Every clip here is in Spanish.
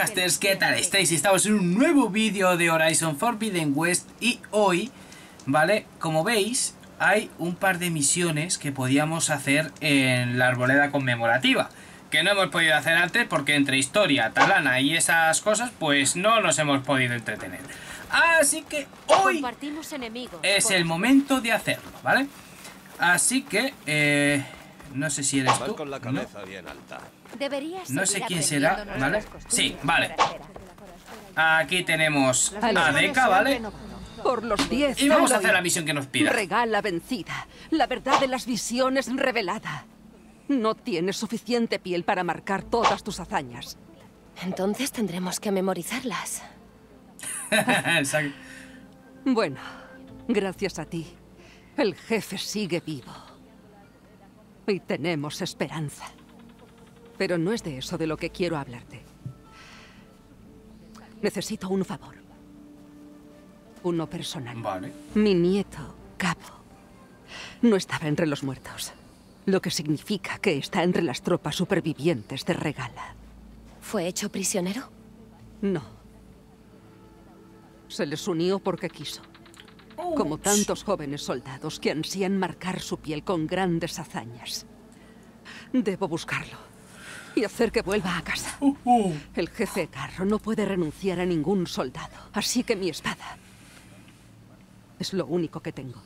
podcasters, ¿qué tal estáis? Estamos en un nuevo vídeo de Horizon Forbidden West y hoy, ¿vale? Como veis, hay un par de misiones que podíamos hacer en la arboleda conmemorativa, que no hemos podido hacer antes porque entre historia, talana y esas cosas, pues no nos hemos podido entretener. Así que hoy es el momento de hacerlo, ¿vale? Así que, no sé si eres tú. Con la cabeza bien alta. No sé quién será, ¿vale? Sí, vale. Aquí tenemos a Deka, ¿vale? Por los 10 y vamos a hacer la misión que nos pida. Regala vencida. La verdad de las visiones revelada. No tienes suficiente piel para marcar todas tus hazañas. Entonces tendremos que memorizarlas. Exacto. Bueno, gracias a ti, el jefe sigue vivo. Y tenemos esperanza. Pero no es de eso de lo que quiero hablarte. Necesito un favor. Uno personal. Vale. Mi nieto, Cabo, no estaba entre los muertos. Lo que significa que está entre las tropas supervivientes de Regala. ¿Fue hecho prisionero? No. Se les unió porque quiso. Como tantos jóvenes soldados que ansían marcar su piel con grandes hazañas. Debo buscarlo y hacer que vuelva a casa. El jefe Garro no puede renunciar a ningún soldado, así que mi espada es lo único que tengo.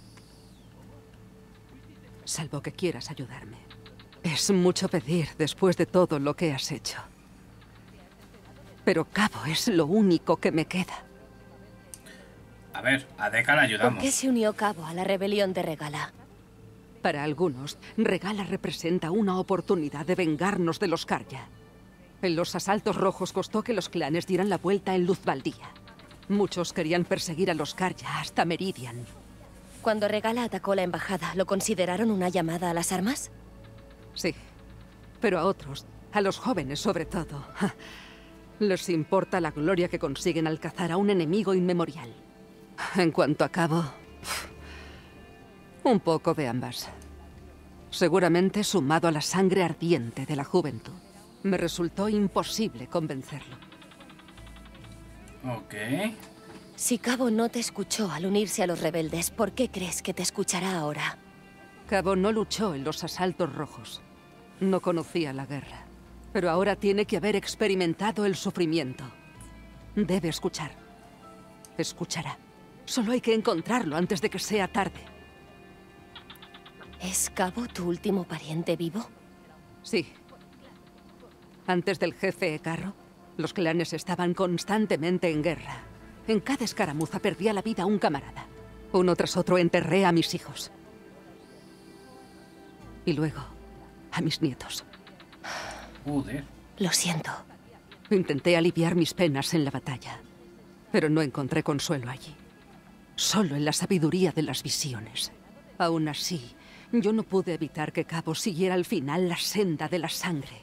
Salvo que quieras ayudarme. Es mucho pedir después de todo lo que has hecho. Pero Cabo es lo único que me queda. A ver, a Deka la ayudamos. ¿Por qué se unió Cabo a la rebelión de Regala? Para algunos, Regala representa una oportunidad de vengarnos de los Karja. En los asaltos rojos costó que los clanes dieran la vuelta en Luz Baldía. Muchos querían perseguir a los Karja hasta Meridian. Cuando Regala atacó la embajada, ¿lo consideraron una llamada a las armas? Sí, pero a otros, a los jóvenes sobre todo, les importa la gloria que consiguen al cazar a un enemigo inmemorial. En cuanto a Cabo, un poco de ambas. Seguramente sumado a la sangre ardiente de la juventud. Me resultó imposible convencerlo. Ok. Si Cabo no te escuchó al unirse a los rebeldes, ¿por qué crees que te escuchará ahora? Cabo no luchó en los asaltos rojos. No conocía la guerra. Pero ahora tiene que haber experimentado el sufrimiento. Debe escuchar. Escuchará. Solo hay que encontrarlo antes de que sea tarde. ¿Es Cabo tu último pariente vivo? Sí. Antes del jefe Ecarro, los clanes estaban constantemente en guerra. En cada escaramuza perdía la vida un camarada. Uno tras otro enterré a mis hijos. Y luego, a mis nietos. Joder. Lo siento. Intenté aliviar mis penas en la batalla, pero no encontré consuelo allí. Solo en la sabiduría de las visiones. Aún así, yo no pude evitar que Cabo siguiera al final la senda de la sangre.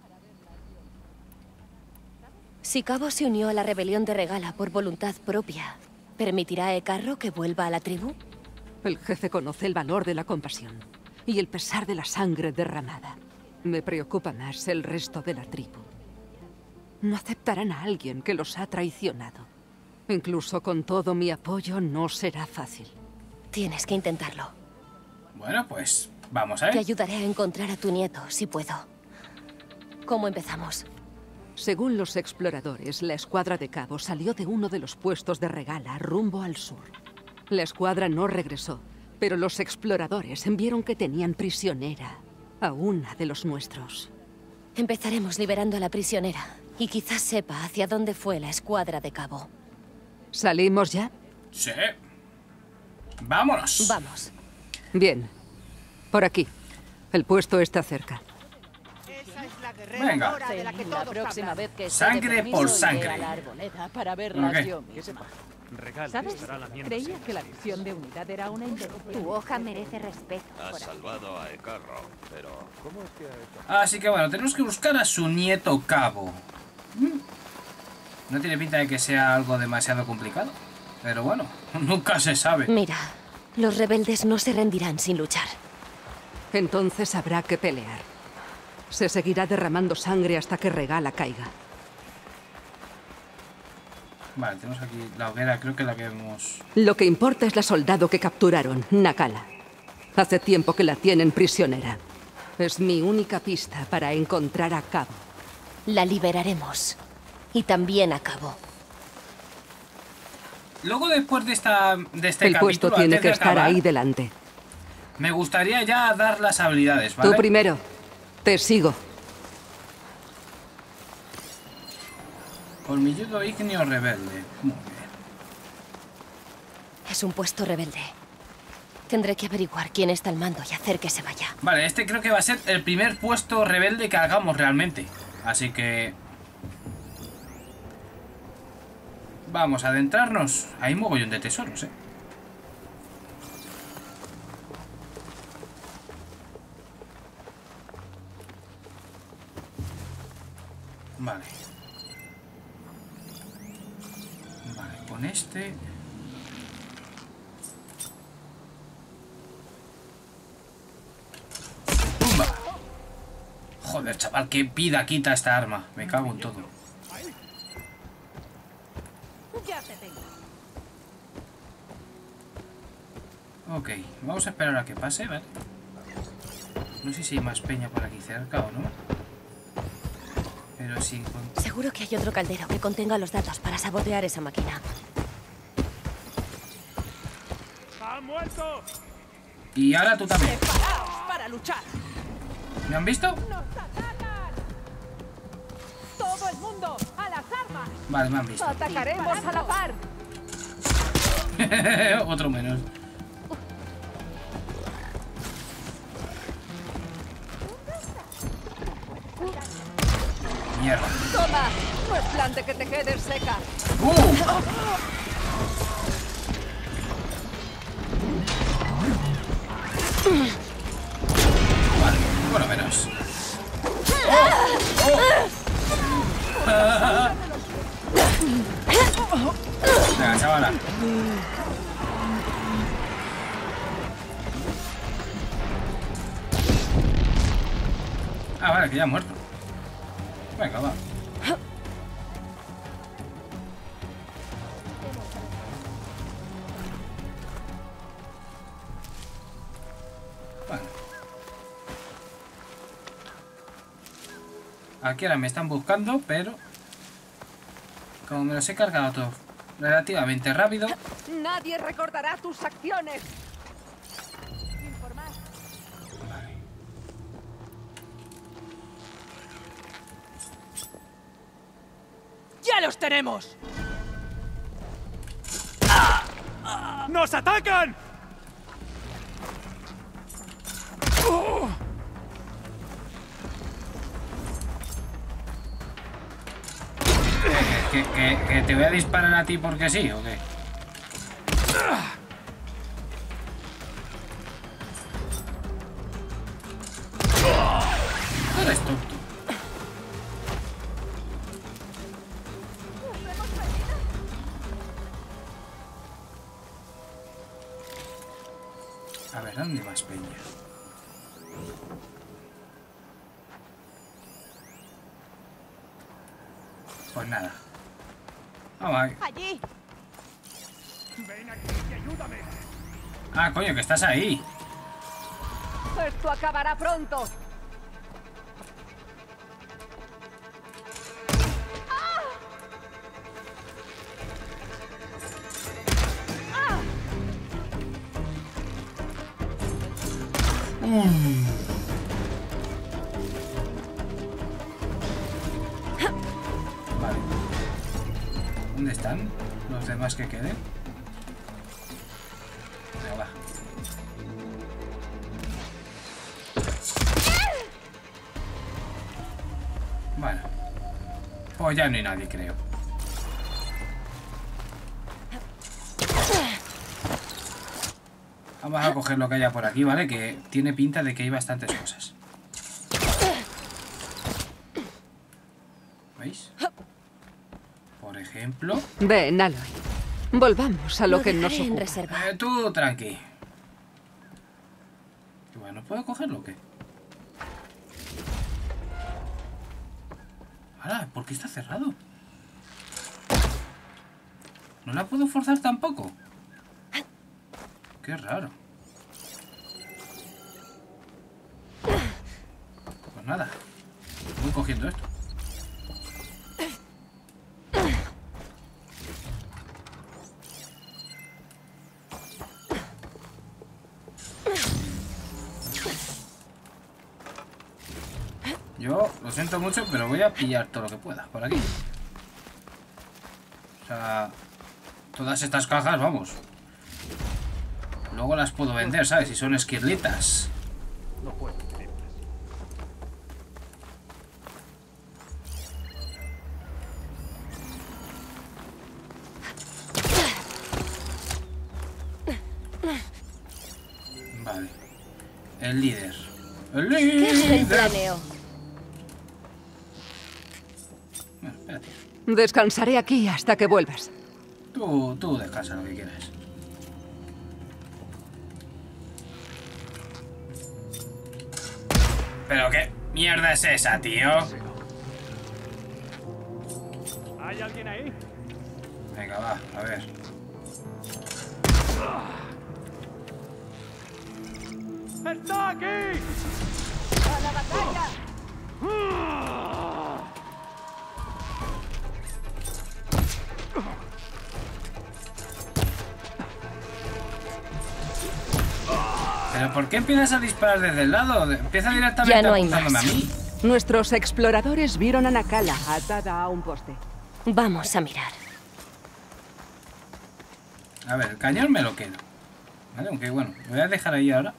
Si Cabo se unió a la rebelión de Regala por voluntad propia, ¿permitirá a Ecarro que vuelva a la tribu? El jefe conoce el valor de la compasión y el pesar de la sangre derramada. Me preocupa más el resto de la tribu. No aceptarán a alguien que los ha traicionado. Incluso con todo mi apoyo no será fácil. Tienes que intentarlo. Bueno, pues vamos a ver. Te ayudaré a encontrar a tu nieto, si puedo. ¿Cómo empezamos? Según los exploradores, la escuadra de Cabo salió de uno de los puestos de Regala rumbo al sur. La escuadra no regresó, pero los exploradores vieron que tenían prisionera a una de los nuestros. Empezaremos liberando a la prisionera y quizás sepa hacia dónde fue la escuadra de Cabo. ¿Salimos ya? Sí. Vámonos. Vamos. Bien. Por aquí. El puesto está cerca. Venga. La próxima vez que Sangre por sangre. a la arboleda para verlas Ok. yo misma. ¿Sabes? Creía que la visión de unidad era una invención. Tu hoja merece respeto. Has salvado a Ecarro, pero ¿cómo es que ha hecho? Así que bueno, tenemos que buscar a su nieto Cabo. No tiene pinta de que sea algo demasiado complicado. Pero bueno, nunca se sabe. Mira, los rebeldes no se rendirán sin luchar. Entonces habrá que pelear. Se seguirá derramando sangre hasta que Regala caiga. Vale, tenemos aquí la hoguera, creo que la que hemos... Lo que importa es la soldado que capturaron, Nakala. Hace tiempo que la tienen prisionera. Es mi única pista para encontrar a Cabo. La liberaremos. Y también a Cabo. Luego, después de este El puesto capítulo, tiene antes que de estar acabar, ahí delante. me gustaría ya dar las habilidades, ¿vale? Tú primero. Te sigo. Colmilludo ígneo rebelde. Muy bien. Es un puesto rebelde. Tendré que averiguar quién está al mando y hacer que se vaya. Vale, este creo que va a ser el primer puesto rebelde que hagamos realmente. Así que... vamos a adentrarnos. Hay un mogollón de tesoros, ¿eh? Vale. Vale, con este... ¡Pumba! Joder, chaval, qué vida quita esta arma. Me cago en todo. Ok, vamos a esperar a que pase, ¿vale? No sé si hay más peña por aquí cerca o no. Pero sí... Seguro que hay otro caldero que contenga los datos para sabotear esa máquina. ¡Ha muerto! Y ahora tú también. ¡Preparaos para luchar! ¿Me han visto? ¡Nos atacan! ¡Todo el mundo! ¡A las armas! Vale, me han visto. ¡Atacaremos a la par! Otro menos. Mierda. ¡Toma! No es plan de que te quedes seca. Vale, por lo menos. Venga, chavala. Ah, vale, que ya ha muerto. Venga, va. Bueno. Aquí ahora me están buscando, pero... como me los he cargado todo relativamente rápido... Nadie recordará tus acciones. Vale. ¡Ya los tenemos! ¡Nos atacan! ¿Que te voy a disparar a ti porque sí o qué? No eres tonto. A ver, ¿dónde más peña? Pues nada. Vamos a ver. ¡Allí! ¡Ven aquí y ayúdame! Ah, coño, que estás ahí. Esto acabará pronto. Vale. ¿Dónde están los demás que queden? Venga, va. Bueno. Pues ya no hay nadie, creo. Vamos a coger lo que haya por aquí, ¿vale? Que tiene pinta de que hay bastantes cosas. ¿Veis? Por ejemplo... Ven, Aloy. Volvamos a lo que nos dejaré en ocupa. reserva. Tú tranqui. Bueno, ¿puedo cogerlo o qué? Ahora, ¿por qué está cerrado? ¿No la puedo forzar tampoco? Qué raro. Pues nada. Voy cogiendo esto. Yo lo siento mucho, pero voy a pillar todo lo que pueda por aquí. O sea, todas estas cajas, vamos. Luego las puedo vender, ¿sabes? Si son esquirlitas. No puedo creerlas. Vale. El líder. ¡El ¿Qué es el líder! planeo? Bueno, espérate. Descansaré aquí hasta que vuelvas. Tú descansa lo que quieras. ¿Pero qué mierda es esa, tío? ¿Hay alguien ahí? Venga, va, a ver. ¡Está aquí! ¡A la batalla! ¿Pero por qué empiezas a disparar desde el lado? Empieza directamente Ya no hay apuntándome más. a mí. Nuestros exploradores vieron a Nakala atada a un poste. Vamos a mirar. A ver, el cañón me lo quedo. Vale, aunque bueno, lo voy a dejar ahí ahora.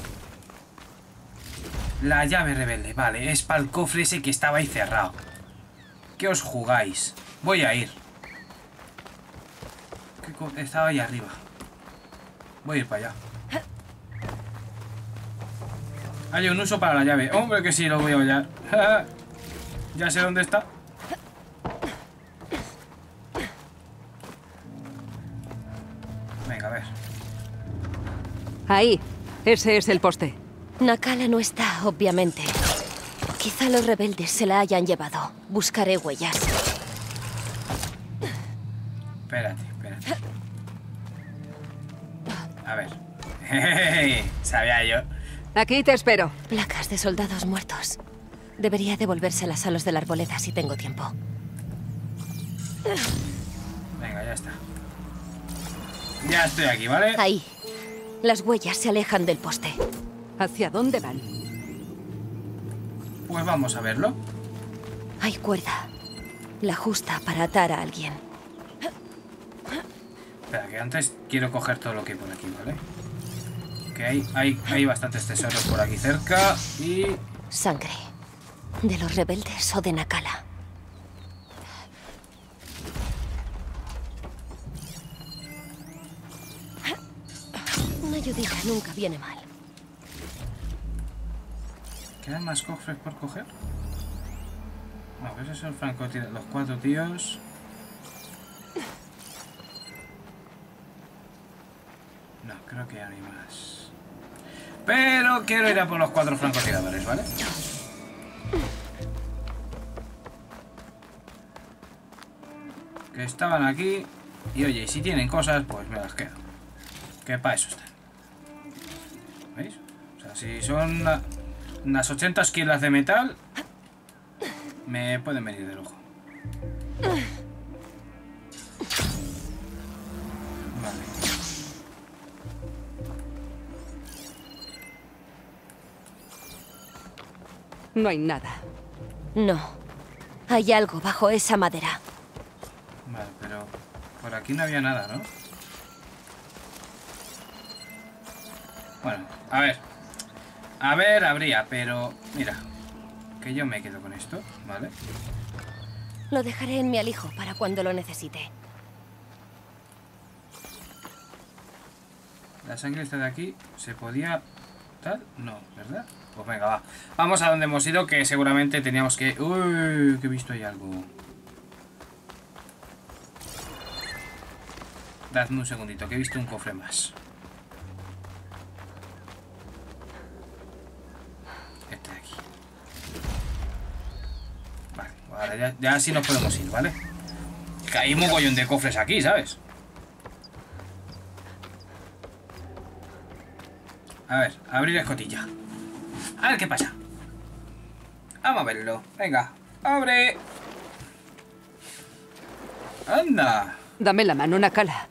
La llave rebelde, vale, es para el cofre ese que estaba ahí cerrado. ¿Qué os jugáis? Voy a ir. Estaba ahí arriba. Voy a ir para allá. Hay un uso para la llave. Hombre, que sí, lo voy a hallar. Ya sé dónde está. Venga, a ver. Ahí. Ese es el poste. Nakala no está, obviamente. Quizá los rebeldes se la hayan llevado. Buscaré huellas. Espérate. A ver. Jejeje, sabía yo. Aquí te espero. Placas de soldados muertos. Debería devolvérselas a los de la arboleda si tengo tiempo. Venga, ya está. Ya estoy aquí, ¿vale? Ahí. Las huellas se alejan del poste. ¿Hacia dónde van? Pues vamos a verlo. Hay cuerda. La justa para atar a alguien. Espera, que antes quiero coger todo lo que hay por aquí, ¿vale? Que hay bastantes tesoros por aquí cerca y... Sangre. ¿De los rebeldes o de Nakala? Una ayudita nunca viene mal. ¿Quedan más cofres por coger? No, esos son francotiradores. Los 4 tíos... No, creo que ya no hay más. Pero quiero ir a por los 4 francotiradores, ¿vale? Que estaban aquí. Y oye, si tienen cosas, pues me las quedo. Que para eso están. ¿Veis? O sea, si son unas 80 esquilas de metal, me pueden venir de lujo. Vale. No hay nada. No. Hay algo bajo esa madera. Vale, pero por aquí no había nada, ¿no? Bueno, a ver. A ver, habría, pero... Mira, que yo me quedo con esto, ¿vale? Lo dejaré en mi alijo para cuando lo necesite. La sangre está de aquí. ¿Se podía...? ¿Tal? No, ¿verdad? Pues venga, va. Vamos a donde hemos ido, que seguramente teníamos que... Uy, que he visto ahí algo. Dadme un segundito, que he visto un cofre más. Este de aquí. Vale, ahora ya sí nos podemos ir, ¿vale? Que hay un mogollón de cofres aquí, ¿sabes? A ver, abrir escotilla. A ver qué pasa. Vamos a verlo. Venga, abre. Anda. Dame la mano, Nakala.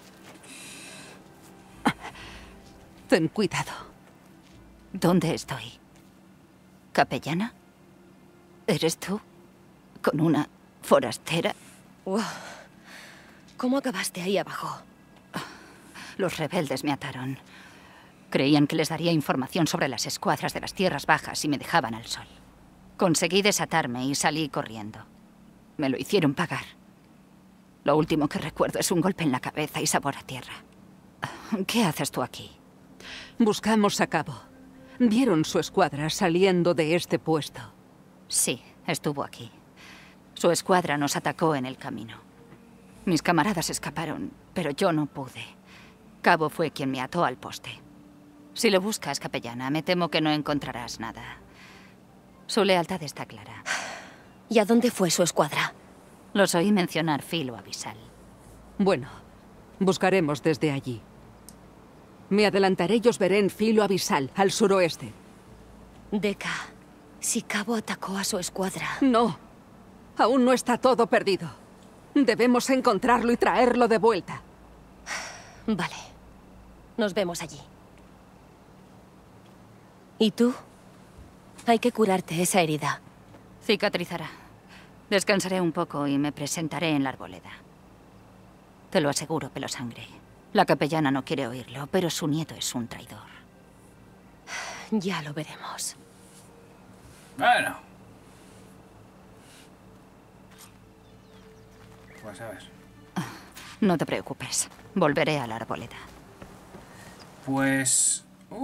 Ten cuidado. ¿Dónde estoy? ¿Capellana? ¿Eres tú? ¿Con una forastera? Wow. ¿Cómo acabaste ahí abajo? Los rebeldes me ataron. Creían que les daría información sobre las escuadras de las tierras bajas y me dejaban al sol. Conseguí desatarme y salí corriendo. Me lo hicieron pagar. Lo último que recuerdo es un golpe en la cabeza y sabor a tierra. ¿Qué haces tú aquí? Buscamos a Cabo. Vieron su escuadra saliendo de este puesto. Sí, estuvo aquí. Su escuadra nos atacó en el camino. Mis camaradas escaparon, pero yo no pude. Cabo fue quien me ató al poste. Si lo buscas, capellana, me temo que no encontrarás nada. Su lealtad está clara. ¿Y a dónde fue su escuadra? Los oí mencionar Filo Abisal. Bueno, buscaremos desde allí. Me adelantaré y os veré en Filo Abisal, al suroeste. Deca, si Cabo atacó a su escuadra... No, aún no está todo perdido. Debemos encontrarlo y traerlo de vuelta. Vale, nos vemos allí. ¿Y tú? Hay que curarte esa herida. Cicatrizará. Descansaré un poco y me presentaré en la arboleda. Te lo aseguro, Pelosangre. La capellana no quiere oírlo, pero su nieto es un traidor. Ya lo veremos. Bueno. Pues a ver. No te preocupes. Volveré a la arboleda. Pues...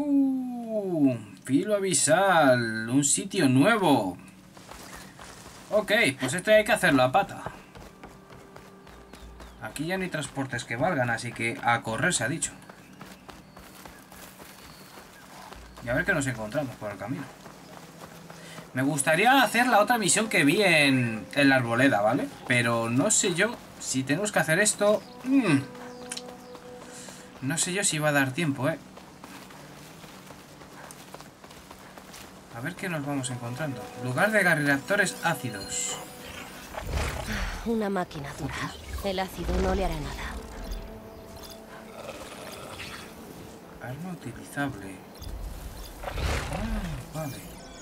Filo Abisal. Un sitio nuevo. Ok, pues esto hay que hacerlo a pata. Aquí ya no hay transportes que valgan, así que a correr se ha dicho. Y a ver qué nos encontramos por el camino. Me gustaría hacer la otra misión que vi en la arboleda, ¿vale? Pero no sé yo si tenemos que hacer esto... No sé yo si va a dar tiempo, ¿eh? A ver qué nos vamos encontrando. Lugar de garriraptores ácidos. Una máquina dura. El ácido no le hará nada. Arma utilizable. Vale.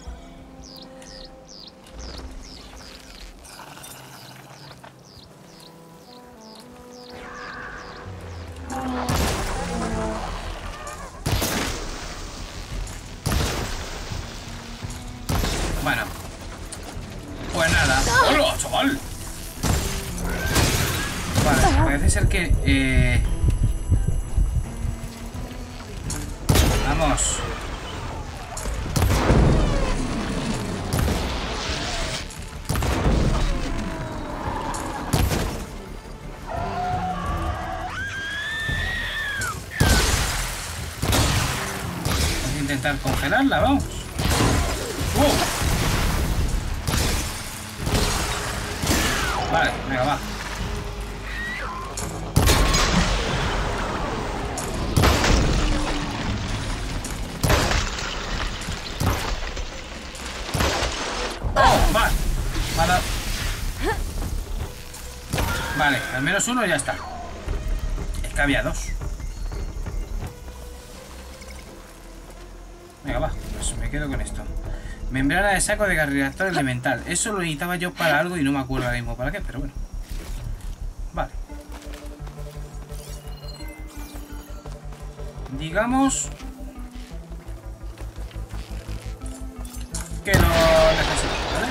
Bueno. Pues nada. ¡Hola, chaval! Vale, parece ser que... Vamos. Vamos a intentar congelarla, vamos. Vale, venga, va. Vale. Vale, al menos uno ya está. Es que había dos. Venga, va, pues me quedo con esto. Membrana de saco de garriraptor elemental. Eso lo necesitaba yo para algo y no me acuerdo ahora mismo para qué, pero bueno. Vale. Digamos que lo necesito, ¿vale?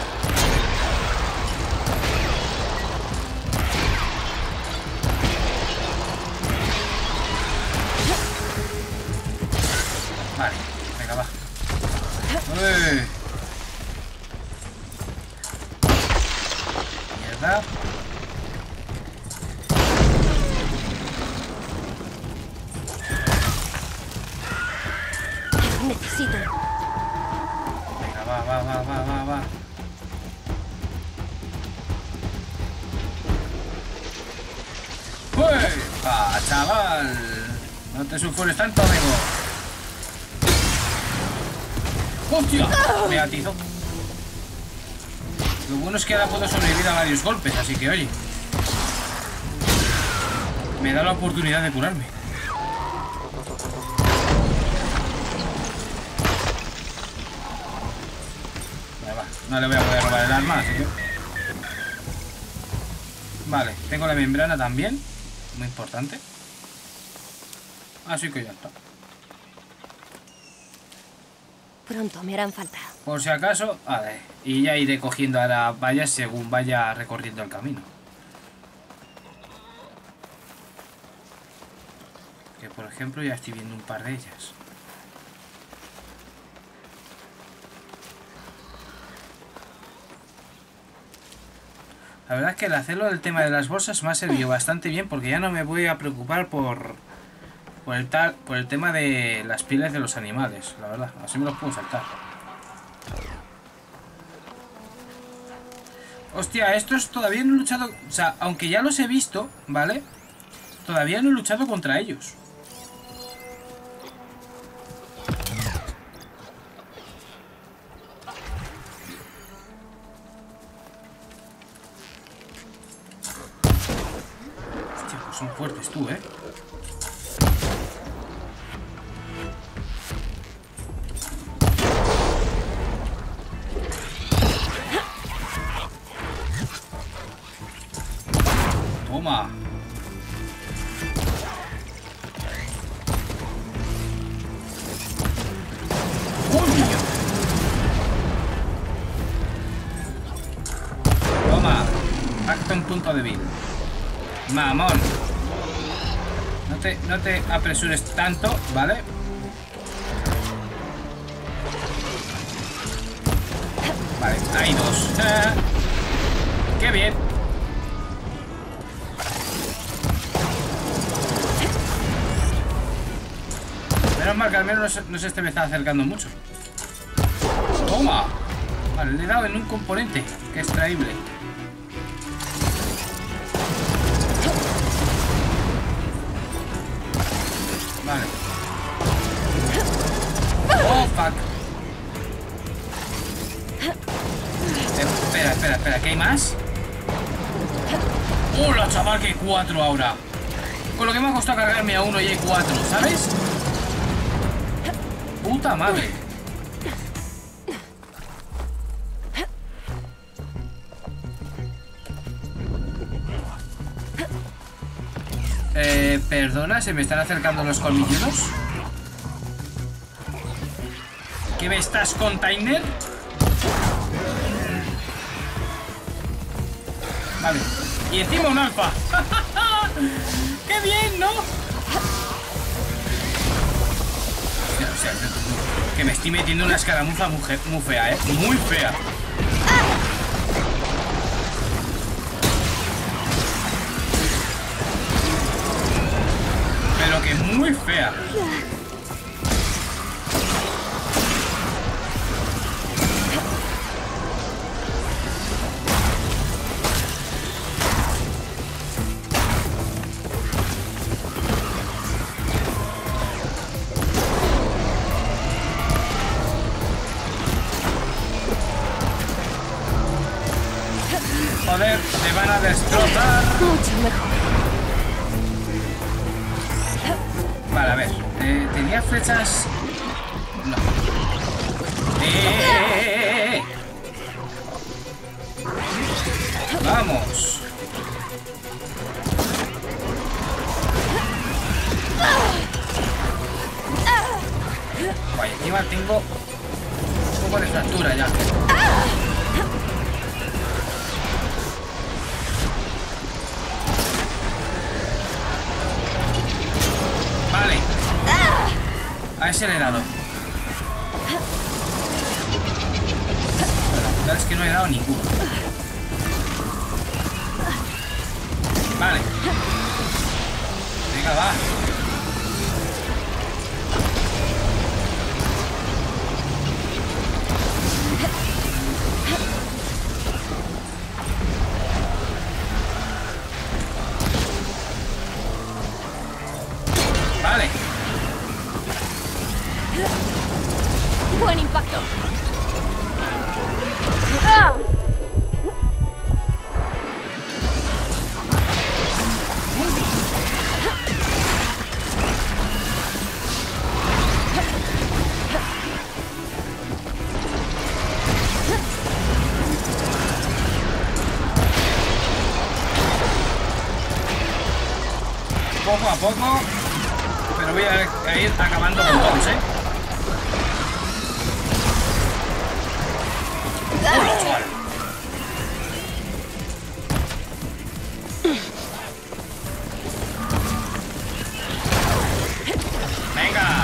Vale, venga, va. ¡Uy! Mierda. Necesito. Venga, va. ¡Uy! ¡Ah, chaval! No te sulfures tanto, amigo. ¡Hostia! Me atizó. Lo bueno es que ahora puedo sobrevivir a varios golpes, así que oye. Me da la oportunidad de curarme. Vale, va. No le voy a poder robar el arma, así que... Vale, tengo la membrana también. Muy importante. Así que ya está. Pronto me harán falta. Por si acaso, vale. Y ya iré cogiendo ahora vallas según vaya recorriendo el camino. Que por ejemplo ya estoy viendo un par de ellas. La verdad es que el hacerlo del tema de las bolsas me ha servido bastante bien porque ya no me voy a preocupar por el tema de las pieles de los animales, la verdad. Así me los puedo saltar. Hostia, estos todavía no he luchado... O sea, aunque ya los he visto, ¿vale? Todavía no he luchado contra ellos. Hostia, pues son fuertes tú, ¿eh? Toma. ¡Coño! Toma. Acto en punto débil. Mamón. No te apresures tanto, ¿vale? Vale, hay dos. ¡Qué bien! Menos mal que al menos no se me está acercando mucho. ¡Toma! Vale, le he dado en un componente que es extraíble. Vale. ¡Oh, fuck! Espera, ¿qué hay más? ¡Hola, chaval! Que hay 4 ahora. Con lo que me ha costado cargarme a uno y hay 4, ¿sabes? ¡Puta madre! Perdona, ¿se me están acercando los colmilludos? ¿Qué me estás, container? Vale. Y encima un alfa. ¡Qué bien!, ¿no? O sea, que me estoy metiendo una escaramuza muy fea, ¿eh? Muy fea. Pero que muy fea. Joder, te van a destrozar. Mucho mejor. Vale, a ver. ¿Tenía flechas? No. ¡Vamos! Vaya, encima tengo un poco de fractura ya. Vale. A ese le he dado. La verdad es que no he dado ninguno. Vale. Venga, va. Vale. Buen impacto. Poco a poco, pero voy a ir acabando con todos, ¿eh? ¡Hola, chaval! ¡Venga!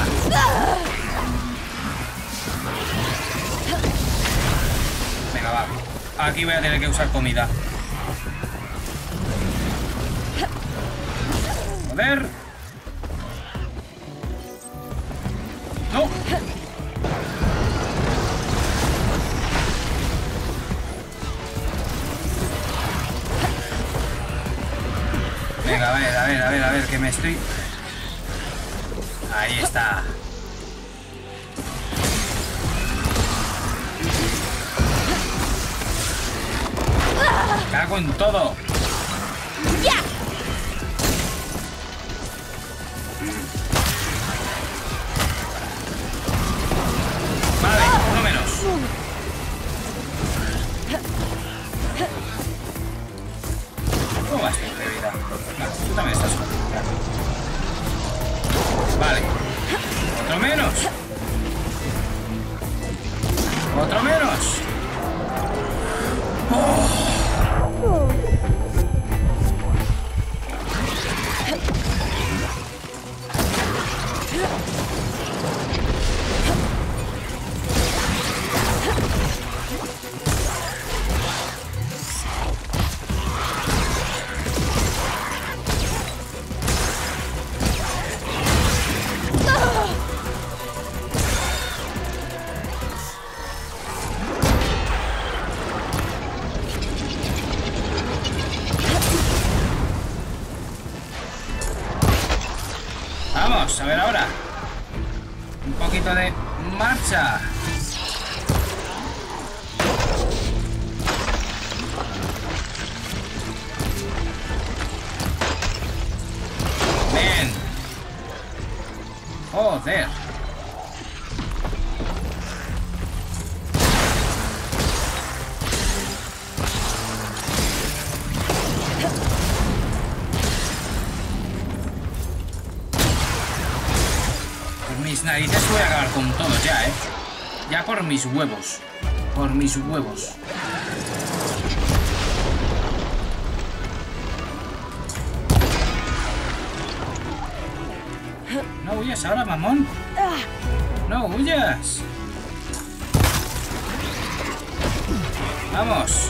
Venga, va. Aquí voy a tener que usar comida. Joder. No. Venga, a ver, que me estoy... Ahí está. Cago en todo. ¡Ya! Vale, uno menos. ¿Cómo vas bien de vida? No, tú también estás con vida. Vale. Otro menos. Otro menos. Oh. Vamos, a ver ahora. Un poquito de marcha. Bien. Joder. Mis narices voy a acabar con todos ya, ¿eh? Ya por mis huevos. Por mis huevos. No huyas ahora, mamón. No huyas. Vamos.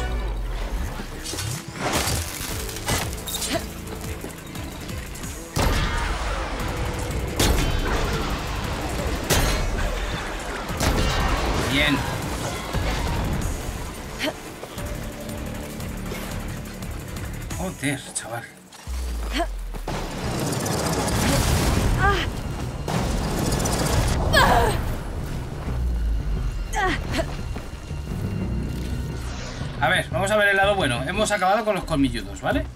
Bien. Joder, chaval. A ver, vamos a ver el lado bueno. Hemos acabado con los colmilludos, ¿vale?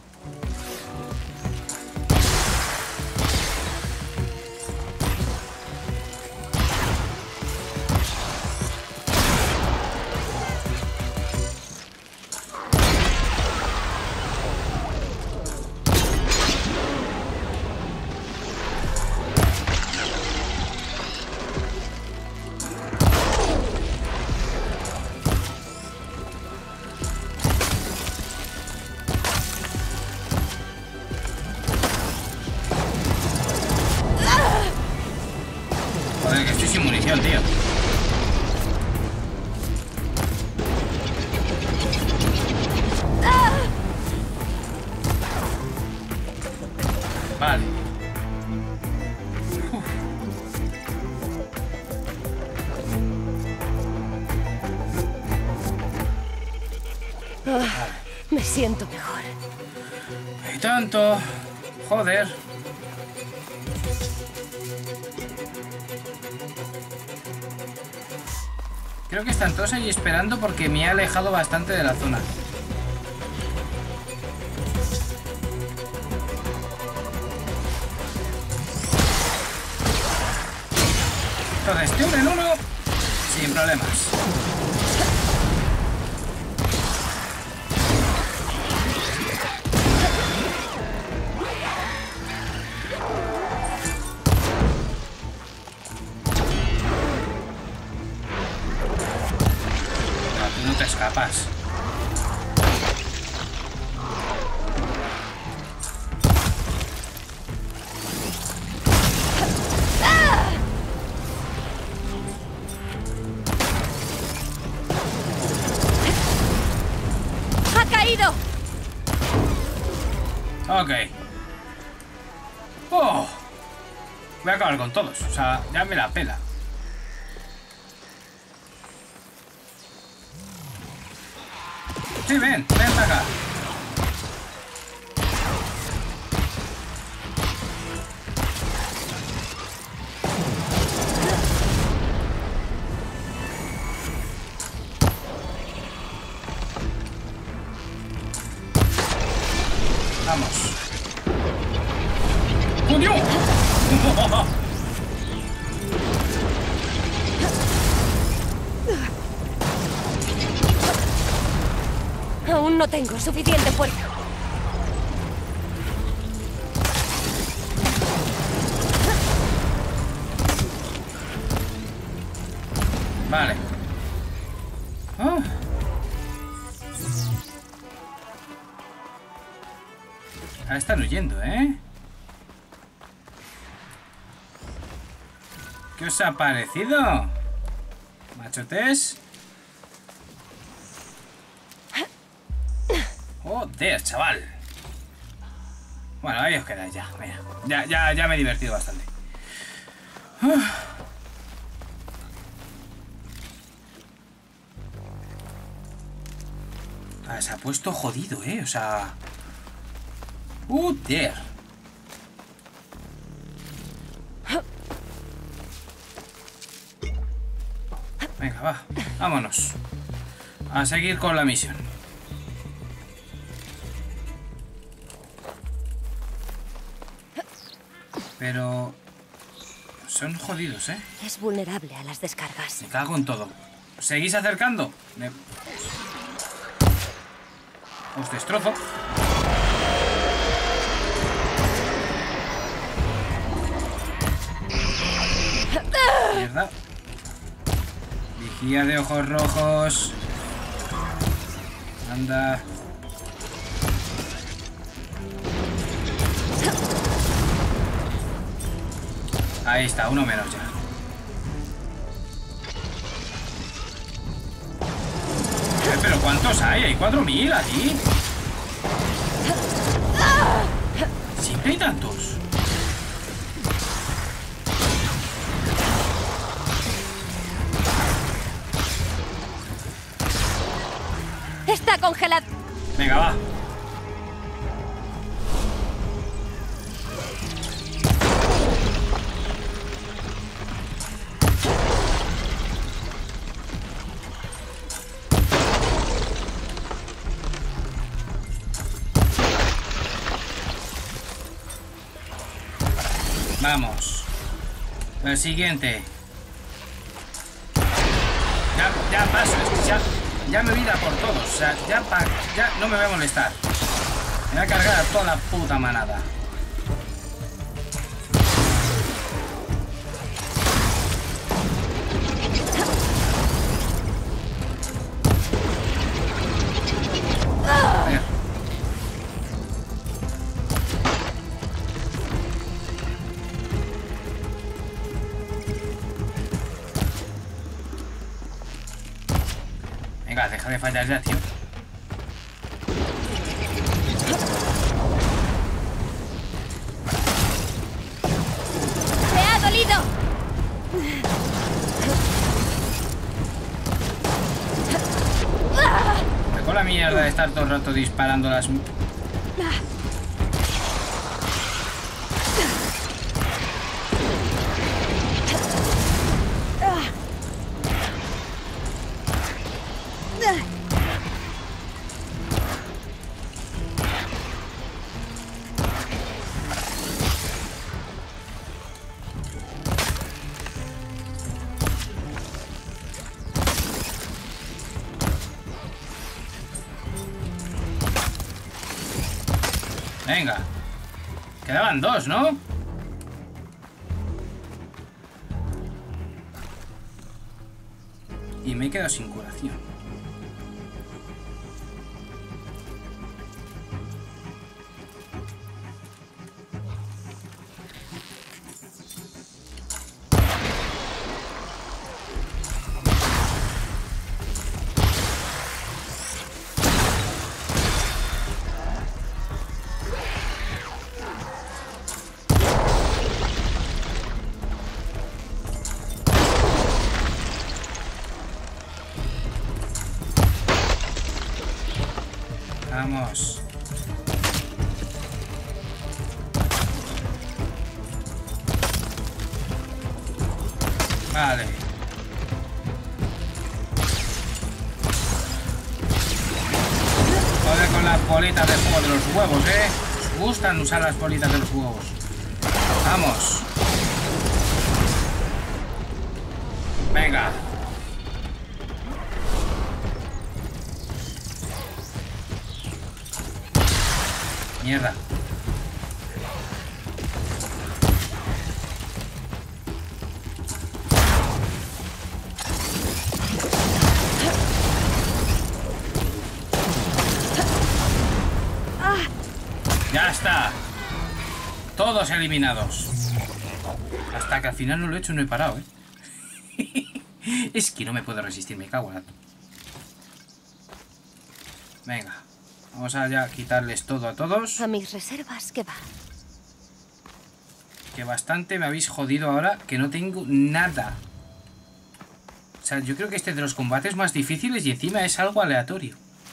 Joder, que estoy sin munición, tío. Vale. Me siento mejor. Y tanto. Joder. Creo que están todos ahí esperando porque me he alejado bastante de la zona. Entonces, de uno en uno, sin problemas. No te escapas. ¡Ha caído! Ok. Oh. Voy a acabar con todos. O sea, ya me la pela. Sí, ven para acá. Vamos. ¡Coño! Aún no tengo suficiente fuerza. Vale. Oh. Ah, están huyendo, ¿eh? ¿Qué os ha parecido? ¿Machotes? Joder, chaval. Bueno, ahí os quedáis ya. Mira, ya me he divertido bastante. Ah, se ha puesto jodido, o sea... Joder. Venga, va. Vámonos. A seguir con la misión. Pero... son jodidos, ¿eh? Es vulnerable a las descargas. Me cago en todo. ¿Seguís acercando? Os destrozo. Mierda. Vigía de ojos rojos. Anda. Ahí está, uno menos ya. Pero ¿cuántos hay? Hay 4000 aquí. Siempre hay tantos. Está congelado. Venga, va. Vamos. El siguiente. Ya paso, es que ya me voy a ir a por todos. O sea, ya no me voy a molestar. Me voy a cargar a toda la puta manada. Venga, deja de fallar ya, tío. ¡Me ha dolido! Me con la mierda de estar todo el rato disparando las... Venga. Quedaban 2, ¿no? Y me he quedado sin curación. Vamos. Vale. Joder con las bolitas de fuego de los huevos, ¿eh? Os gustan usar las bolitas de los huevos. Vamos. Venga. Mierda. Ya está. Todos eliminados. Hasta que al final no lo he hecho, no he parado, ¿eh? Es que no me puedo resistir, me cago en la... Venga. Vamos a ya quitarles todo a todos. A mis reservas, ¿qué va? Que bastante me habéis jodido ahora, que no tengo nada. O sea, yo creo que este es de los combates más difíciles y encima es algo aleatorio.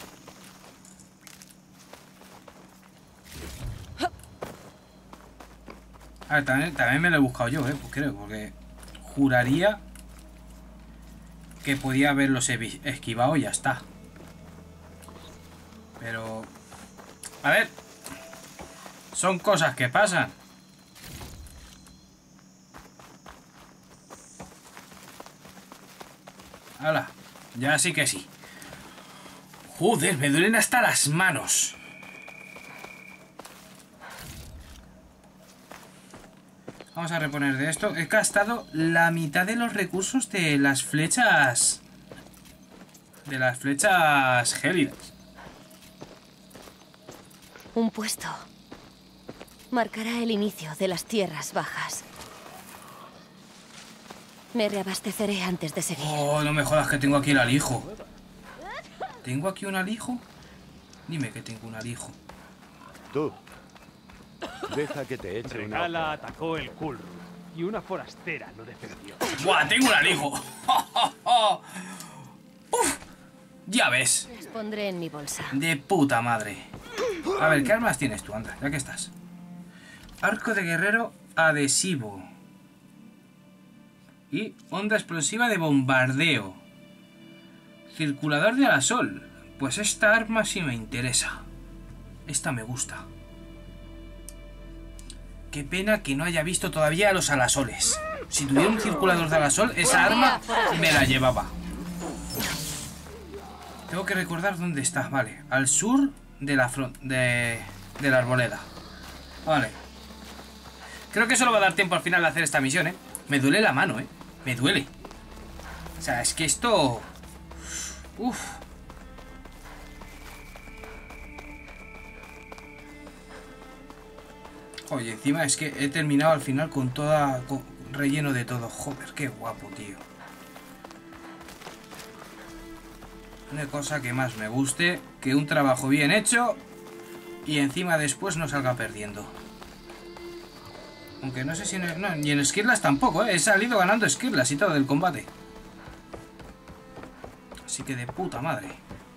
A ver, también me lo he buscado yo, pues creo, porque juraría que podía haberlos esquivado y ya está. Pero... a ver. Son cosas que pasan. Hala, ya sí que sí. Joder, me duelen hasta las manos. Vamos a reponer de esto. He gastado la mitad de los recursos de las flechas... de las flechas gélidas. Un puesto. Marcará el inicio de las tierras bajas. Me reabasteceré antes de seguir. Oh, no me jodas que tengo aquí el alijo. ¿Tengo aquí un alijo? Dime que tengo un alijo. Tú. Deja que te eche una... Regala atacó el Kulrud y una forastera lo defendió. ¡Buah! ¡Tengo un alijo! ¡Uf! Ya ves. Las pondré en mi bolsa. De puta madre. A ver, ¿qué armas tienes tú? Anda, ya que estás. Arco de guerrero adhesivo. Y onda explosiva de bombardeo. Circulador de alasol. Pues esta arma sí me interesa. Esta me gusta. Qué pena que no haya visto todavía a los alasoles. Si tuviera un circulador de alasol, esa arma me la llevaba. Tengo que recordar dónde está. Vale, al sur de la de la arboleda. Vale. Creo que solo va a dar tiempo al final de hacer esta misión, ¿eh? Me duele la mano, ¿eh? Me duele. O sea, es que esto... Uf. Oye, encima es que he terminado al final con toda... relleno de todo. Joder, qué guapo, tío. Una cosa que más me guste, que un trabajo bien hecho y encima después no salga perdiendo. Aunque no sé si... No, ni en Skirlas tampoco, ¿eh? He salido ganando Skirlas y todo del combate. Así que de puta madre.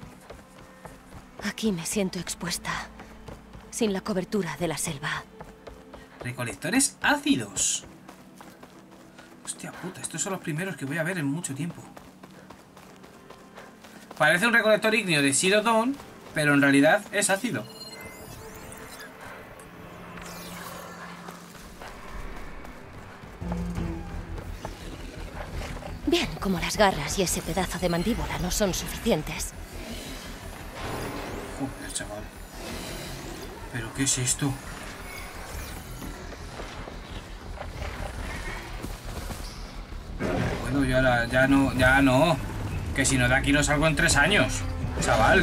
Aquí me siento expuesta, sin la cobertura de la selva. Recolectores ácidos. Hostia puta, estos son los primeros que voy a ver en mucho tiempo. Parece un recolector ígneo de Zero Dawn, pero en realidad es ácido. Bien, como las garras y ese pedazo de mandíbula no son suficientes. Joder, chaval. ¿Pero qué es esto? Bueno, yo ahora ya no. Que si no de aquí no salgo en 3 años. Chaval.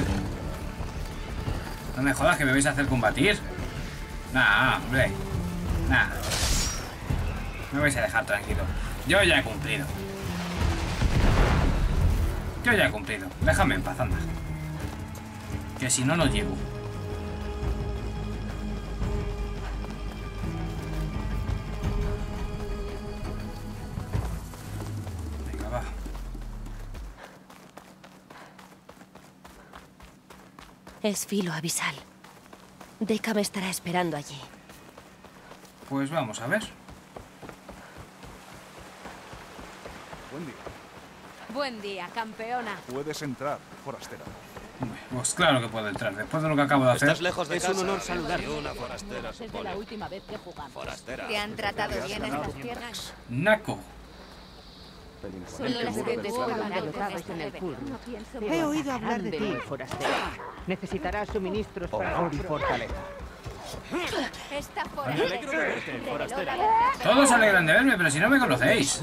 No me jodas que me vais a hacer combatir. Nah, hombre. Nah. Me vais a dejar tranquilo. Yo ya he cumplido. Yo ya he cumplido. Déjame en paz, anda. Que si no, no llego. Venga, va. Es Filo Abisal. Deca me estará esperando allí. Pues vamos a ver. Buen día. Buen día, campeona. Puedes entrar, forastera. Pues claro que puedo entrar. Después de lo que acabo de hacer. Estás lejos de Es casa. un honor saludar. Y una forastera Desde la supone. última vez que jugamos. Forastera. ¿Te han tratado bien estas tierras? Naco. Solo las rebeldes fueron derrotados en el pool. He oído hablar de ti. forastera. Necesitarás suministros para honor y fortaleza. Está Todos se alegran de verme, pero si no me conocéis.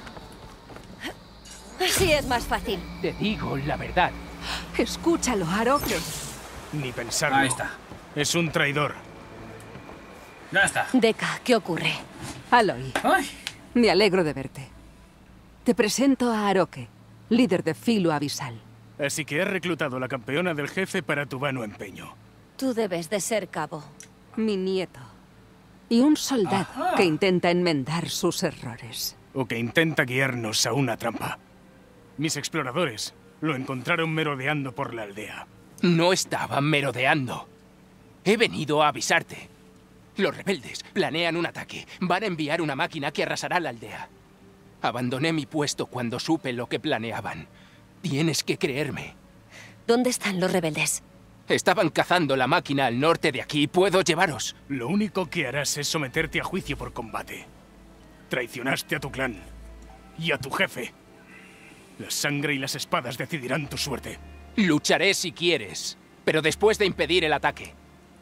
Así es más fácil. Te digo la verdad. Escúchalo, Aroque. Ni pensarlo. Ahí está. Es un traidor. Ya está. Deca, ¿qué ocurre? Aloy, Ay. me alegro de verte. Te presento a Aroque, líder de Filo Abisal. Así que has reclutado a la campeona del jefe para tu vano empeño. Tú debes de ser cabo. Mi nieto. Y un soldado Ajá. que intenta enmendar sus errores. O que intenta guiarnos a una trampa. Mis exploradores lo encontraron merodeando por la aldea. No estaba merodeando. He venido a avisarte. Los rebeldes planean un ataque. Van a enviar una máquina que arrasará la aldea. Abandoné mi puesto cuando supe lo que planeaban. Tienes que creerme. ¿Dónde están los rebeldes? Estaban cazando la máquina al norte de aquí. Puedo llevaros. Lo único que harás es someterte a juicio por combate. Traicionaste a tu clan y a tu jefe. La sangre y las espadas decidirán tu suerte. Lucharé si quieres, pero después de impedir el ataque.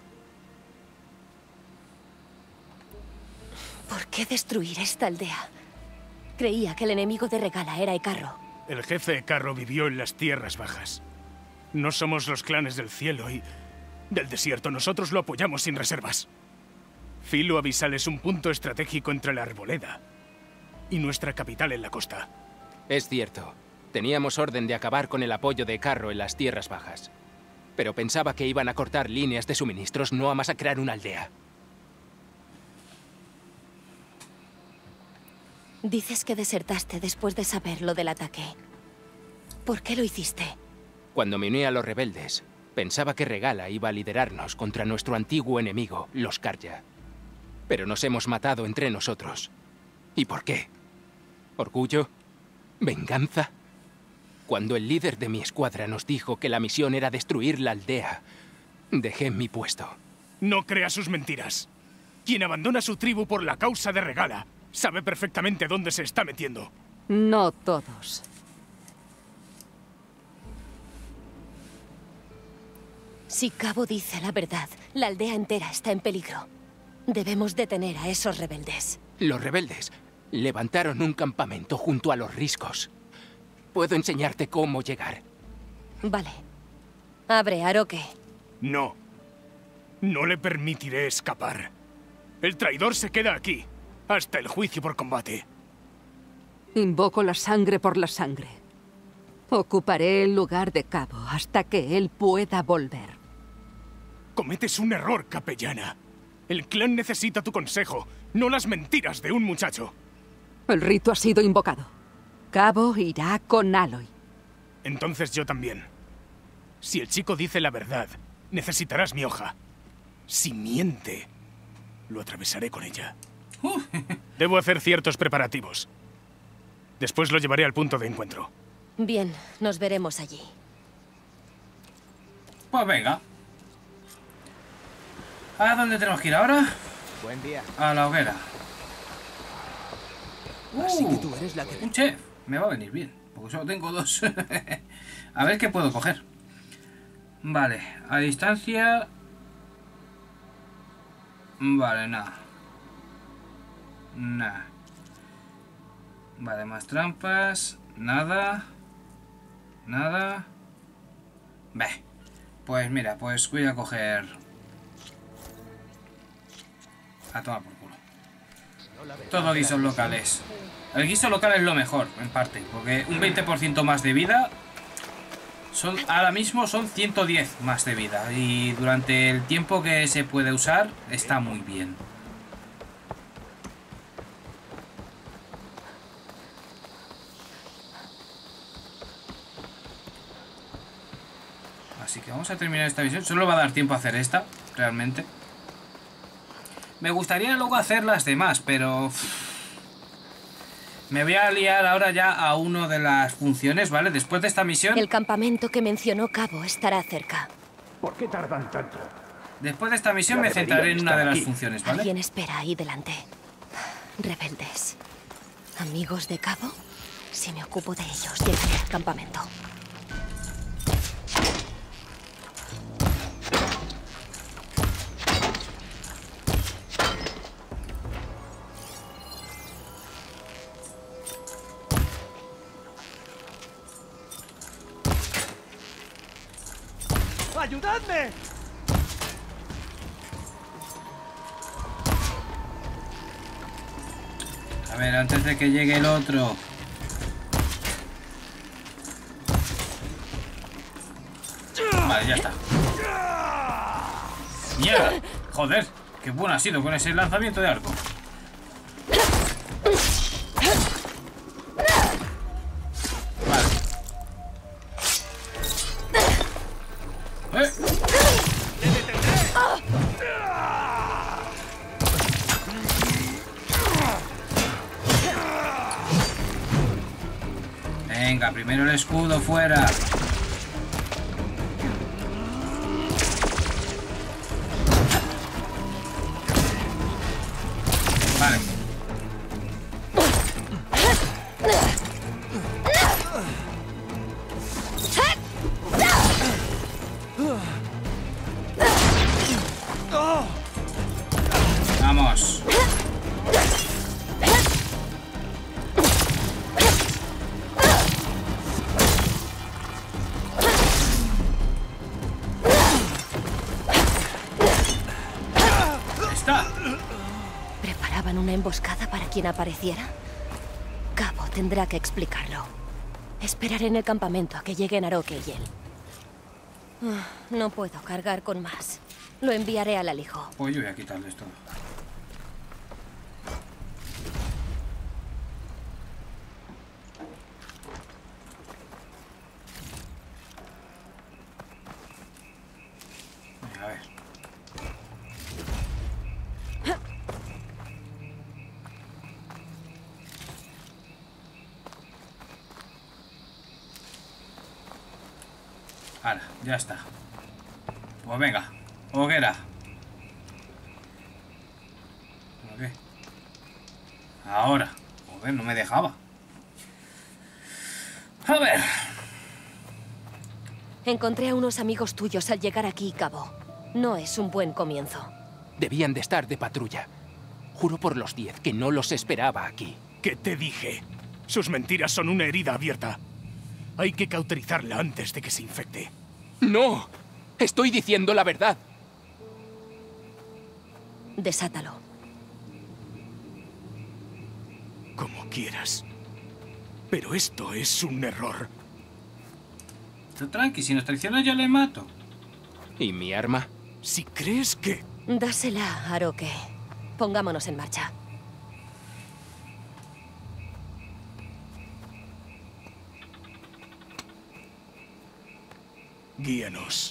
¿Por qué destruir esta aldea? Creía que el enemigo de Regala era Ecarro. El jefe Carro vivió en las tierras bajas. No somos los clanes del cielo y del desierto. Nosotros lo apoyamos sin reservas. Filo Abisal es un punto estratégico entre la Arboleda y nuestra capital en la costa. Es cierto. Teníamos orden de acabar con el apoyo de Carro en las tierras bajas. Pero pensaba que iban a cortar líneas de suministros, no a masacrar una aldea. Dices que desertaste después de saber lo del ataque. ¿Por qué lo hiciste? Cuando me uní a los rebeldes, pensaba que Regala iba a liderarnos contra nuestro antiguo enemigo, los Karja. Pero nos hemos matado entre nosotros. ¿Y por qué? ¿Orgullo? ¿Venganza? Cuando el líder de mi escuadra nos dijo que la misión era destruir la aldea, dejé mi puesto. No crea sus mentiras. Quien abandona su tribu por la causa de Regala sabe perfectamente dónde se está metiendo. No todos. Si Cabo dice la verdad, la aldea entera está en peligro. Debemos detener a esos rebeldes. Los rebeldes levantaron un campamento junto a los riscos. Puedo enseñarte cómo llegar. Vale. Abre, Aroque. No. No le permitiré escapar. El traidor se queda aquí, hasta el juicio por combate. Invoco la sangre por la sangre. Ocuparé el lugar de Cabo hasta que él pueda volver. Cometes un error, capellana. El clan necesita tu consejo, no las mentiras de un muchacho. El rito ha sido invocado. Cabo irá con Aloy. Entonces yo también. Si el chico dice la verdad, necesitarás mi hoja. Si miente, lo atravesaré con ella. Debo hacer ciertos preparativos. Después lo llevaré al punto de encuentro. Bien, nos veremos allí. Pues venga. ¿A dónde tenemos que ir ahora? Buen día. A la hoguera. Así que tú eres la que... Un chef. Me va a venir bien, porque solo tengo 2. A ver qué puedo coger. Vale, a distancia... Vale, nada. Nada. Vale, más trampas. Nada. Nada. Ve. Pues mira, pues voy a coger... A tomar por culo. Todo guisos locales. El guiso local es lo mejor, en parte. Porque un 20% más de vida... ahora mismo son 110 más de vida. Y durante el tiempo que se puede usar, está muy bien. Así que vamos a terminar esta misión. Solo va a dar tiempo a hacer esta, realmente. Me gustaría luego hacer las demás, pero... Me voy a liar ahora ya a una de las funciones, ¿vale? Después de esta misión... El campamento que mencionó Cabo estará cerca. ¿Por qué tardan tanto? Después de esta misión me centraré en una de las funciones, ¿vale? Alguien espera ahí delante. Rebeldes. ¿Amigos de Cabo? Si me ocupo de ellos, llegaré al campamento. ¡Ayudadme! A ver, antes de que llegue el otro. Vale, ya está. ¡Mierda! Joder, qué bueno ha sido con ese lanzamiento de arco. Venga, primero el escudo fuera. Vale. Vamos. ¿Preparaban una emboscada para quien apareciera? Cabo tendrá que explicarlo. Esperaré en el campamento a que lleguen Aroque y él. No puedo cargar con más. Lo enviaré al alijo. Pues yo voy a quitarle esto. A ver. Ahora, ya está. Pues venga, hoguera. ¿Qué? Ahora. Joder, no me dejaba. A ver. Encontré a unos amigos tuyos al llegar aquí, Cabo. No es un buen comienzo. Debían de estar de patrulla. Juro por los 10 que no los esperaba aquí. ¿Qué te dije? Sus mentiras son una herida abierta. Hay que cauterizarla antes de que se infecte. ¡No! Estoy diciendo la verdad. Desátalo. Como quieras. Pero esto es un error. Tú tranqui, si nos traiciona yo le mato. ¿Y mi arma? Si crees que... Dásela, Aroque. Pongámonos en marcha. Guíanos.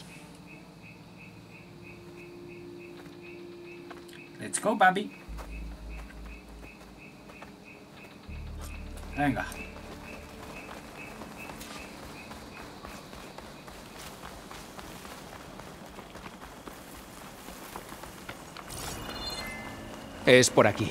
Let's go, papi. Venga. Es por aquí.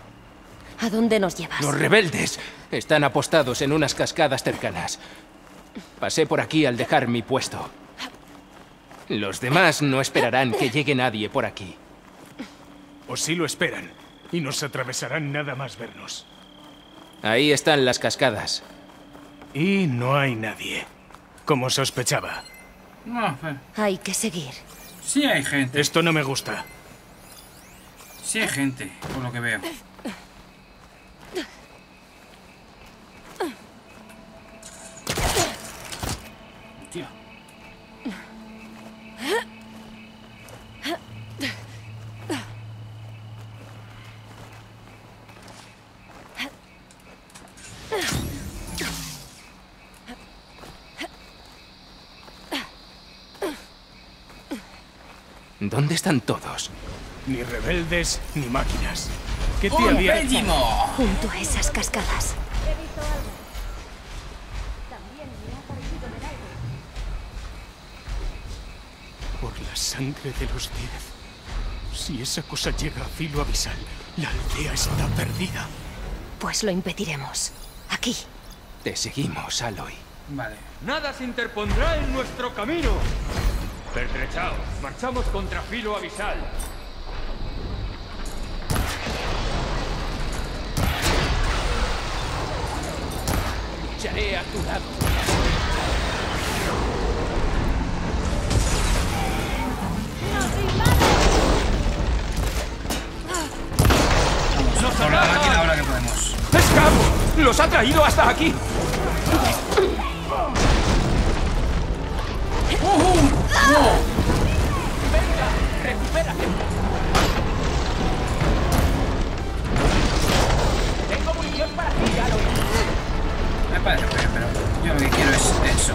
¿A dónde nos llevas? Los rebeldes están apostados en unas cascadas cercanas. Pasé por aquí al dejar mi puesto. Los demás no esperarán que llegue nadie por aquí. O sí lo esperan, y nos atravesarán nada más vernos. Ahí están las cascadas. Y no hay nadie, como sospechaba. No, pero... Hay que seguir. Sí hay gente. Esto no me gusta. Sí hay gente, por lo que veo. Tío. ¿Dónde están todos? Ni rebeldes, ni máquinas. ¿Qué te ¡Un había... Bellimo! Junto a esas cascadas. He visto algo. También me ha parecido ver algo. Por la sangre de los 10. Si esa cosa llega a filo abisal, la aldea está perdida. Pues lo impediremos. Aquí. Te seguimos, Aloy. Vale. Nada se interpondrá en nuestro camino. Pertrechaos, marchamos contra Filo Abisal. Lucharé a tu lado. Vamos, por la máquina ahora que podemos. ¡Escapo! ¡Los ha traído hasta aquí! ¡No! ¡Venga! ¡Recupérate! ¡Tengo munición para ti, Aloy! Me parece bien, pero yo lo que quiero es eso.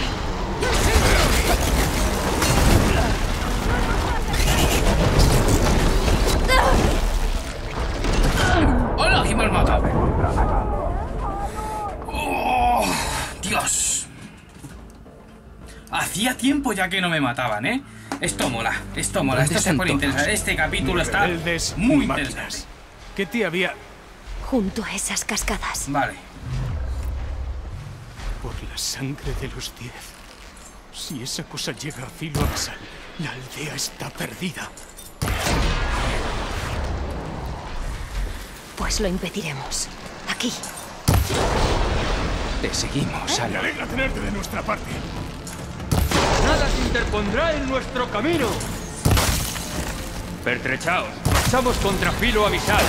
¡Hola! ¿Quién me ha matado? ¡Oh! ¡Dios! Hacía tiempo ya que no me mataban, ¿eh? Esto mola, esto mola, esto se pone interesante. Este capítulo está muy interesante. ¿Qué te había...? Junto a esas cascadas. Vale. Por la sangre de los 10. Si esa cosa llega a filo abisal, la aldea está perdida. Pues lo impediremos. Aquí. Te seguimos, Me Aloy. alegra tenerte de nuestra parte. Nada se interpondrá en nuestro camino. Pertrechaos, marchamos contra Filo Abisal.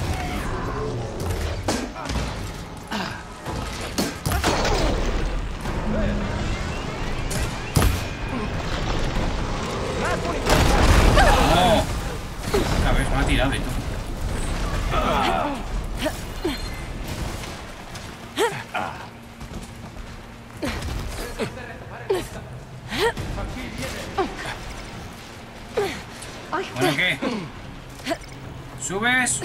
¡No! A ver, me ha tirado y todo. Bueno, ¿qué? ¿Subes?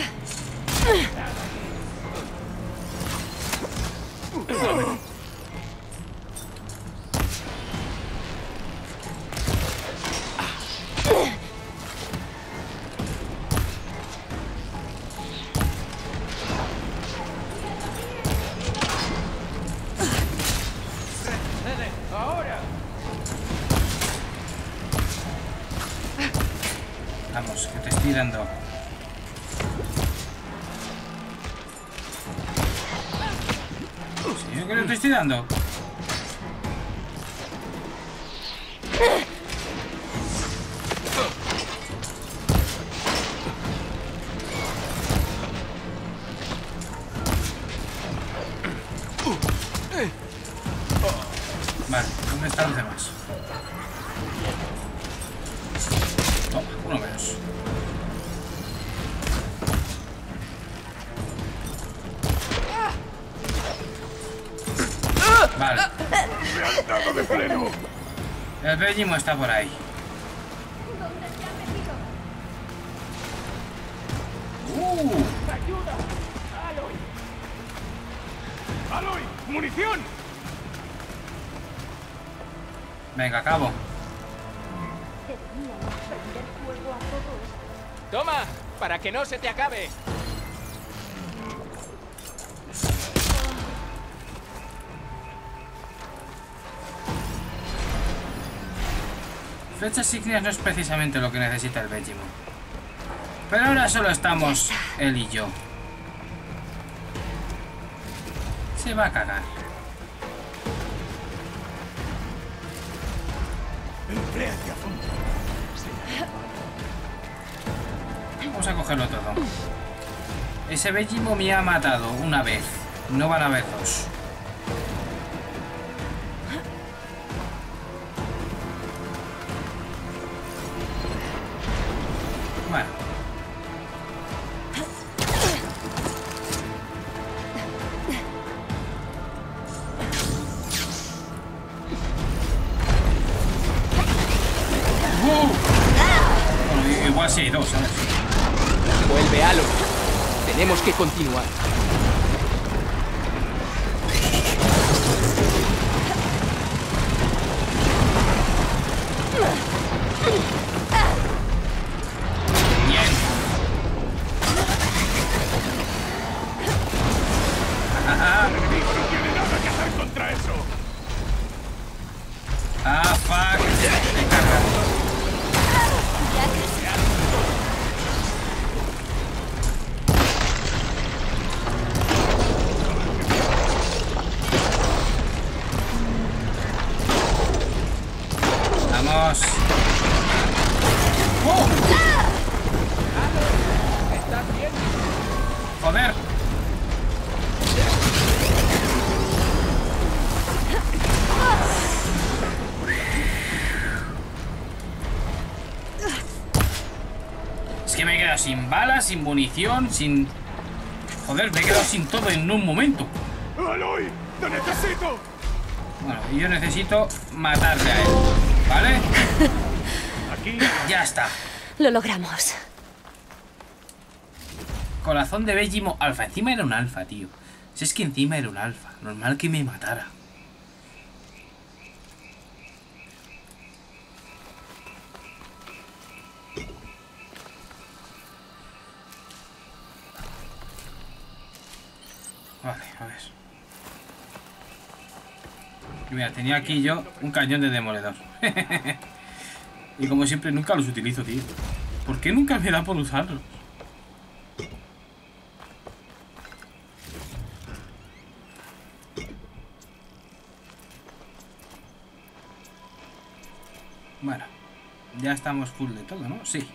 Vamos, que te estoy dando. ¿Sí que te estoy dando? Vale, ¿dónde están los demás? Toma, uno menos. Vale. Me han dado de pleno. El Bellimo está por ahí. ¡Ayuda! ¡Aloy! ¡Aloy! ¡Munición! Venga, acabo. ¡Toma! ¡Para que no se te acabe! Flechas ígneas no es precisamente lo que necesita el Vegimo. Pero ahora solo estamos él y yo. Se va a cagar. Vamos a cogerlo todo. Ese Vegimo me ha matado una vez. No van a haber dos. Bueno. Bueno, igual sí hay dos, ¿sabes? Vuelve, Aloy. Tenemos que continuar. Bien. No tiene nada que hacer contra eso. Ah, fuck. Me carga. Vamos. ¡Oh! Joder. Es que me he quedado sin balas, sin munición, sin... Joder, me he quedado sin todo en un momento. ¡Aloy! ¡Te necesito! Bueno, yo necesito matarle a él, ¿vale? Aquí. Ya está. Lo logramos. Corazón de Vegimo alfa. Encima era un alfa, tío. Si es que encima era un alfa. Normal que me matara. Vale, a ver. Y mira, tenía aquí yo un cañón de demoledor. Y como siempre nunca los utilizo, tío. ¿Por qué nunca me da por usarlos? Bueno, ya estamos full de todo, ¿no? Sí.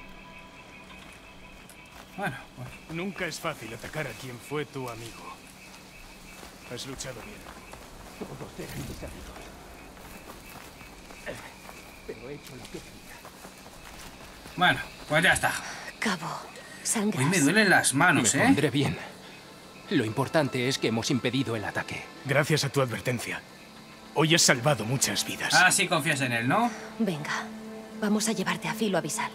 Bueno, pues... Nunca es fácil atacar a quien fue tu amigo. Has luchado bien. Todos eran mis amigos. Pero he hecho lo que quería. Bueno, pues ya está. Cabo, sangras. Hoy me duelen las manos, Me pondré bien. Lo importante es que hemos impedido el ataque. Gracias a tu advertencia. Hoy has salvado muchas vidas. Ahora sí confías en él, ¿no? Venga, vamos a llevarte a Filo Abisal.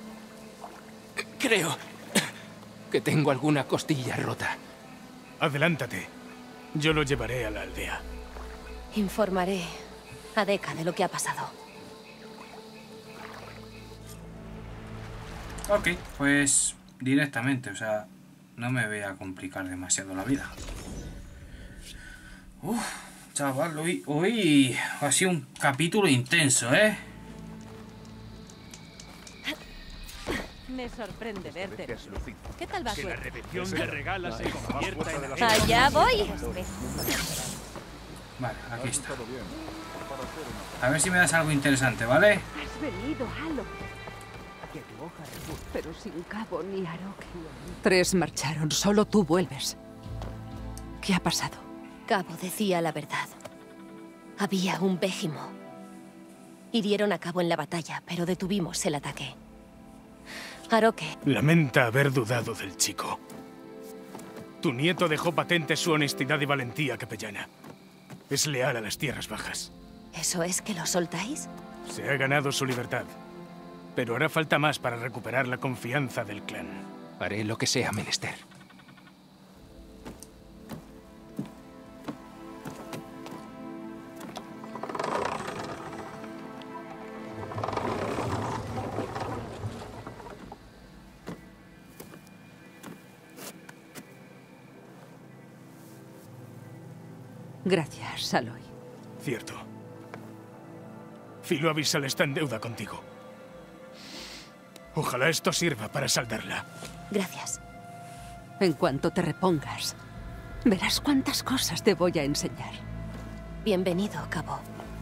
Creo que tengo alguna costilla rota. Adelántate. Yo lo llevaré a la aldea. Informaré a Deka de lo que ha pasado. Ok, pues directamente, o sea, no me voy a complicar demasiado la vida. Uf, chaval, hoy ha sido un capítulo intenso, ¿eh? Me sorprende verte. ¿Qué tal va Que la suerte? redención de Regala se convierta en la... ¡Allá voy! Vale, aquí está. A ver si me das algo interesante, ¿vale? Has venido, Halo. Pero sin Cabo ni Aroque. 3 marcharon, solo tú vuelves. ¿Qué ha pasado? Cabo decía la verdad. Había un Vegimo. Hirieron a Cabo en la batalla, pero detuvimos el ataque. Aroque. Lamenta haber dudado del chico. Tu nieto dejó patente su honestidad y valentía capellana. Es leal a las tierras bajas. ¿Eso es que lo soltáis? Se ha ganado su libertad. Pero hará falta más para recuperar la confianza del clan. Haré lo que sea menester. Gracias, Aloy. Cierto. Filo Abyssal está en deuda contigo. Ojalá esto sirva para saldarla. Gracias. En cuanto te repongas, verás cuántas cosas te voy a enseñar. Bienvenido, Cabo.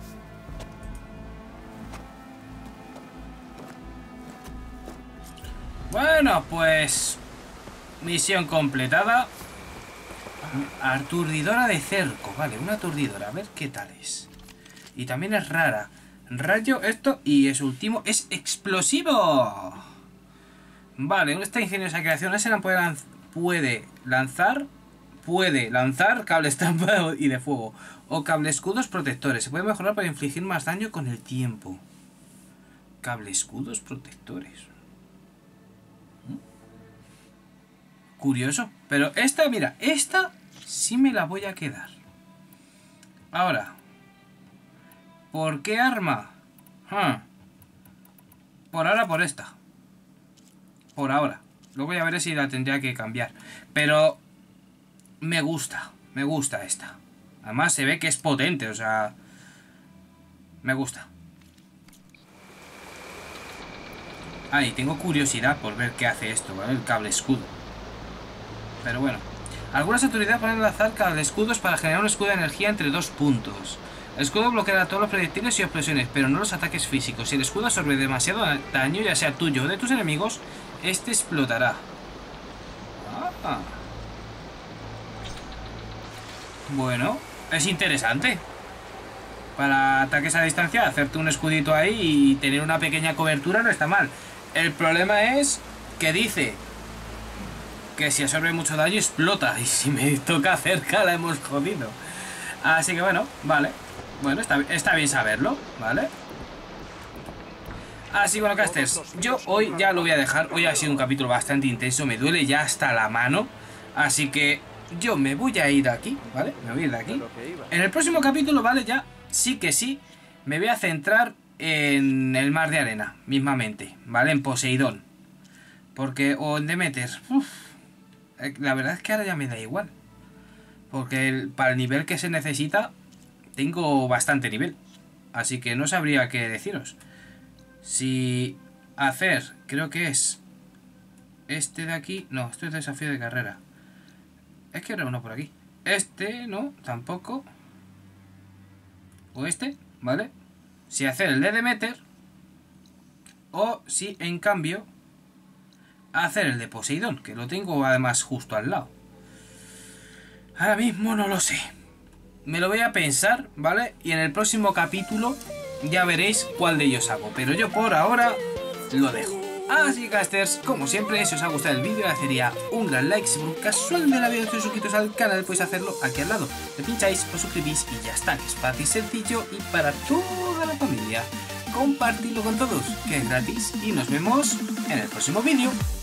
Bueno, pues... misión completada. Aturdidora de cerco. Vale, una aturdidora. A ver qué tal es. Y también es rara. Rayo, esto, y es último, es explosivo. Vale, esta ingeniosa creación esa puede lanzar cable estampado y de fuego, o cable escudos protectores. Se puede mejorar para infligir más daño con el tiempo. Cable escudos protectores. Curioso. Pero esta, mira, esta sí me la voy a quedar. Ahora, ¿por qué arma? Por ahora por esta. Por ahora. Luego ya veré si la tendría que cambiar. Pero me gusta esta. Además se ve que es potente, o sea... me gusta. Ah, y tengo curiosidad por ver qué hace esto, ¿vale? El cable escudo. Pero bueno. Algunas autoridades pueden lanzar cable escudos para generar un escudo de energía entre 2 puntos. El escudo bloqueará todos los proyectiles y explosiones, pero no los ataques físicos. Si el escudo absorbe demasiado daño, ya sea tuyo o de tus enemigos, este explotará. Bueno, es interesante. Para ataques a distancia, hacerte un escudito ahí y tener una pequeña cobertura no está mal. El problema es que dice que si absorbe mucho daño explota. Y si me toca cerca la hemos jodido. Así que bueno, vale. Bueno, está bien saberlo, ¿vale? Así que bueno, casters, yo hoy ya lo voy a dejar. Hoy ha sido un capítulo bastante intenso. Me duele ya hasta la mano. Así que yo me voy a ir de aquí, ¿vale? Me voy a ir de aquí. En el próximo capítulo, ¿vale? Ya sí que sí me voy a centrar en el mar de arena, mismamente, ¿vale? En Poseidón. Porque, o en Demeter. La verdad es que ahora ya me da igual. Porque para el nivel que se necesita, tengo bastante nivel. Así que no sabría qué deciros. Si hacer, creo que es este de aquí. No, esto es desafío de carrera. Es que era uno por aquí. Este, no, tampoco. O este, ¿vale? Si hacer el de Demeter. O si en cambio hacer el de Poseidón, que lo tengo además justo al lado. Ahora mismo no lo sé. Me lo voy a pensar, ¿vale? Y en el próximo capítulo ya veréis cuál de ellos hago. Pero yo por ahora lo dejo. Así que, casters, como siempre, si os ha gustado el vídeo, le sería un gran like. Si por casual de la vida estáis suscritos al canal, podéis hacerlo aquí al lado. Le pincháis, os suscribís y ya está. Que es fácil, sencillo y para toda la familia. Compartidlo con todos, que es gratis. Y nos vemos en el próximo vídeo.